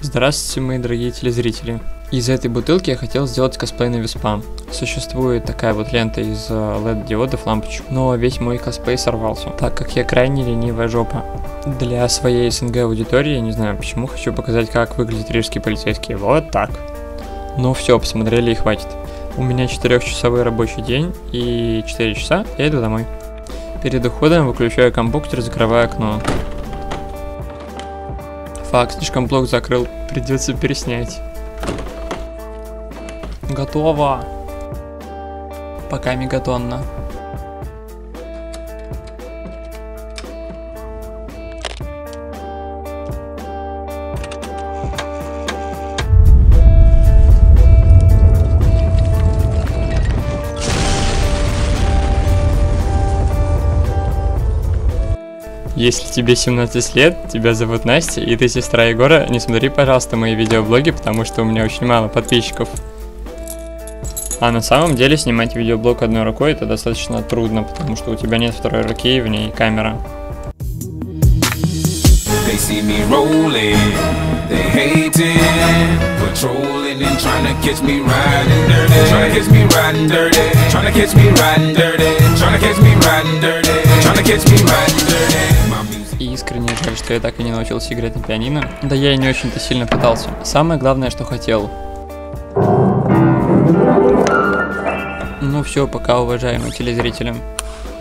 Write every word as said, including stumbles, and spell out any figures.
Здравствуйте, мои дорогие телезрители. Из этой бутылки я хотел сделать косплей на Веспа. Существует такая вот лента из эл и ди-диодов, лампочек, но весь мой косплей сорвался, так как я крайне ленивая жопа. Для своей эс эн гэ аудитории, не знаю почему, хочу показать, как выглядят рижские полицейские. Вот так. Ну все, посмотрели и хватит. У меня четырехчасовой рабочий день, и четыре часа я иду домой. Перед уходом выключаю компьютер, закрываю окно. Фак, слишком блок закрыл, придется переснять. Готово. Пока мегатонно. Если тебе семнадцать лет, тебя зовут Настя, и ты сестра Егора, не смотри, пожалуйста, мои видеоблоги, потому что у меня очень мало подписчиков. А на самом деле снимать видеоблог одной рукой это достаточно трудно, потому что у тебя нет второй руки и в ней камера. И искренне жаль, что я так и не научился играть на пианино. Да я и не очень-то сильно пытался. Самое главное, что хотел. Ну все, пока, уважаемые телезрители.